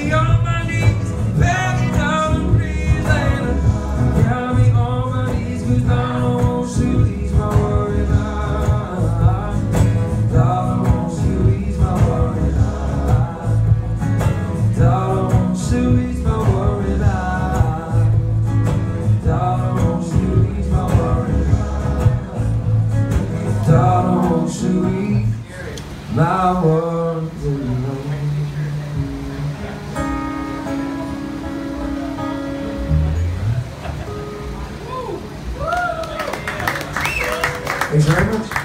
me on my knees, begging, darling, please, Layla. Got me on my knees, 'cause darling, won't you ease my worried mind? Darling, won't you ease my worried mind? Darling, won't you ease my worried mind? Darling, won't you ease my worried mind? Darling, won't you ease my worried mind? Thanks very much.